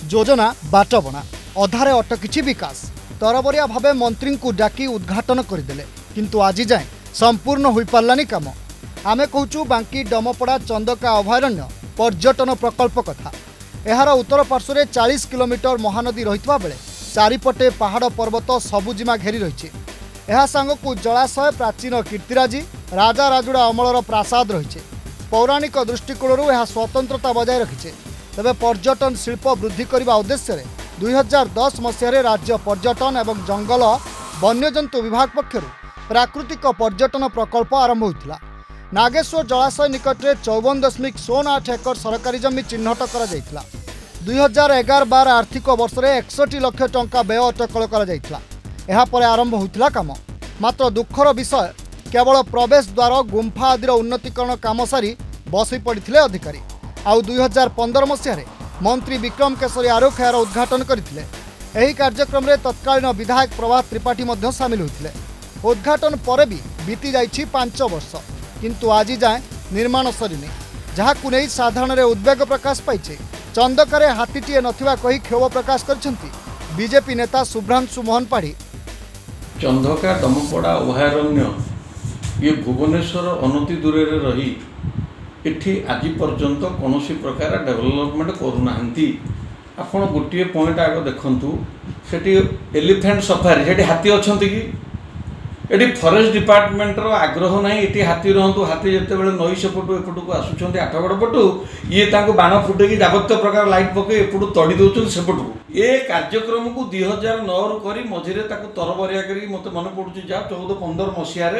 योजना बाटबणा अधारे अटकी विकास तरबरिया भावे मंत्री को डाकी उद्घाटन करदे किंतु आज जाए संपूर्ण हो पारानी काम। आमे कहूँ बांकी डमपड़ा चंदका अभयारण्य पर्यटन प्रकल्प कथा। यार उत्तर पार्श्व 40 किलोमीटर महानदी रही बेले चारिपटे पहाड़ पर्वत सबुजिमा घेरी रही। यह सांगक जलाशय प्राचीन कीर्तिराजी राजा राजुड़ा अमलर प्रासाद रही। पौराणिक दृष्टिकोण यह स्वतंत्रता बजाय रखी। तेज पर्यटन शिल्प वृद्धि करने उद्देश्य 2010 मसीह राज्य पर्यटन एवं जंगल वन्यजंतु विभाग पक्षर प्राकृतिक पर्यटन प्रकल्प आरंभ होता। नागेश्वर जलाशय निकट में 54.08 एकर सरकारी जमी चिन्हट कर 2011-12 आर्थिक वर्ष में 61 लाख टंका व्यय अटकल कर आरंभ होता काम। मात्र दुखर विषय केवल प्रवेश द्वार गुंफा आदि उन्नतीकरण काम सारी बसी पड़ते अधिकारी। आउ 2015 मसीह मंत्री विक्रम केशरी आरोख यार उद्घाटन करते। यही कार्यक्रम में तत्कालीन विधायक प्रभात त्रिपाठी सामिल होते। उद्घाटन पर भी बीती जाइछि 5 वर्ष किंतु आज जाए निर्माण सरीनी, जहां नहीं साधारण उद्वेग प्रकाश पाई। चंदकारे हाथीटीए नथिबा कही क्षोभ प्रकाश करछंती बीजेपी नेता शुभ्रांशु मोहन पाढ़ी। चंदका डमपड़ा अभयारण्य ये भुवनेश्वर अनति दूर रही इठी आज पर्यंत कौन प्रकार डेवलपमेंट करूना। आपड़ गोटे पॉइंट आग देखु से एलिफेंट सफारी से हाथी अच्छा कि ये फॉरेस्ट डिपार्टमेंट आग्रह ना ये हाथी रुहतु। हाथी जिते बड़े नई सेपटू एपटू आसुँच आठगड़ पटू ये बाण फुटे जाबत्य प्रकार लाइट पकई एपटू तड़ी दौरान सेपटू। ये कार्यक्रम को 2009 रु कर मझे तरबरिया कर मत मन पड़ू जहाँ 14-15 मसीह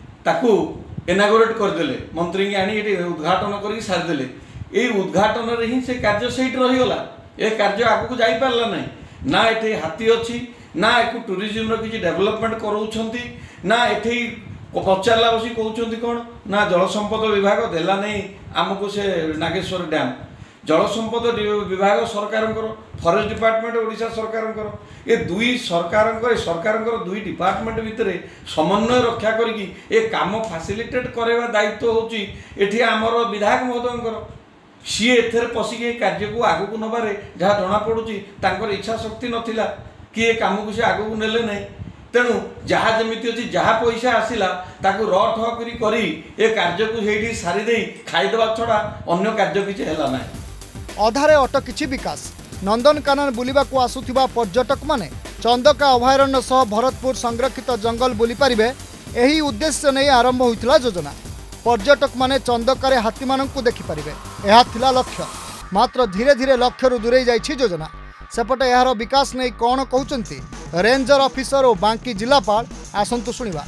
इनागोरेट करदे मंत्री आनी उद्घाटन कर सारीदे। ये उद्घाटन ही से कार्य से रहीगला। ये कार्य आग को जापारा ना ये हाथी अच्छी ना एक टूरिज्म किसी डेवलपमेंट कराउछंती ना ये पचारा बस कहते कौन ना जल संपद विभाग देला नहीं आमको से नागेश्वर डैम। जल संपद विभाग सरकार फॉरेस्ट डिपार्टमेंट ओडिशा सरकार ये दुई सरकार दुई डिपार्टमेंट भितर समन्वय रक्षा करी काम फैसिलिटेट करवा दायित्व होची एठी आमर विधायक महोदय। सी एथेर पशिकी कार्य को आगू को नबारे जहाँ जना पड़ुची तांकर इच्छा शक्ति नथिला कि ये काम को से आगू को नेले नहीं। तेणु जहाँ जमीती अच्छी जहाँ पैसा आसला ताकू रठ करी ए कार्य को से सारीदे खाईदेवा छड़ा अन्य कार्य किसी है ना। अधारे अटकी विकास नंदनकानन बुलिबाकू आसुथिबा पर्यटक माने चंदका अभयारण्य सह भरतपुर संरक्षित जंगल बुली पारिबे एही उद्देश्य नहीं आरंभ होइतिला योजना। पर्यटक माने चंदकारे हाथी माननकू देखि पारिबे एहा थिला लक्ष्य। मात्र धीरे धीरे लक्ष्य रु दूरे जाइछि योजना। सेपटे यार विकास नहीं कौन कहते रेंजर ऑफिसर और बांकी जिलापाल आसतु शुणा।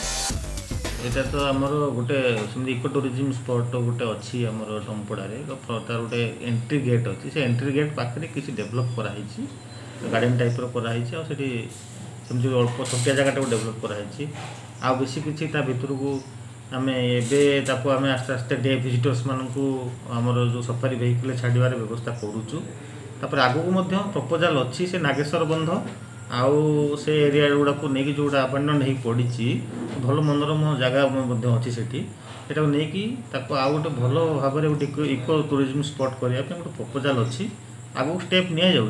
यहाँ तो आमर गोटे इको टूरिज्म स्पॉट गोटे अच्छी आमर डमपड़ा तार गोटे एंट्री गेट अच्छी से एंट्री गेट पाखे किसी डेभलप कराई गार्डन टाइप कराई सेमती अल्प छोटिया जगह डेभलप कराई आ बेसी किसी भितर को आम एम आस्ते आस्ते डे विजिटर्स मानू आमर जो सफारी वेहिकल छाड़बार व्यवस्था करूँ। आगू प्रपोजाल अच्छी से नागेश्वर बंध आउ से एरिया गुड़ा को लेकिन जो आबंडन हो पड़ी भल मनोरम जगह अच्छी से आउ गोटे भल भाव में गोटे इको टूरिज्म स्पॉट करने गोटे प्रपोजाल अच्छी आगू step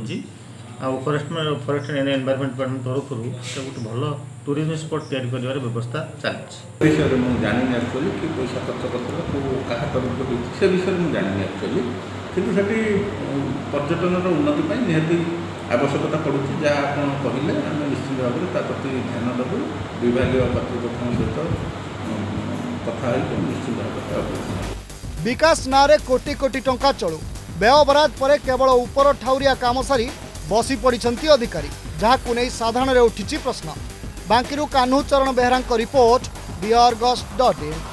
forest and environment department तरफ गोटे भल टूरिज्म स्पॉट तैयारी कर व्यवस्था चलती विषय जानी एक्चुअली कि पैसा खर्च कर से विषय मुझे जानी एक्चुअली किंतु से पर्यटन उन्नति निहाती आवश्यकता पड़ुची जहाँ आप कहले आम निश्चित भाव में प्रति ध्यान देवु विभाग कर्तृपक्ष सहित कथा निश्चित भाव। विकास नारे कोटी कोटी टंका चलू व्यय बराद पर केवल ऊपर ठाउरिया काम सारी बसी पड़िछंती अधिकारी, जहां नहीं साधारण उठी प्रश्न। बांकीरू कान्हू चरण बेहरा रिपोर्ट, द अर्गस.in।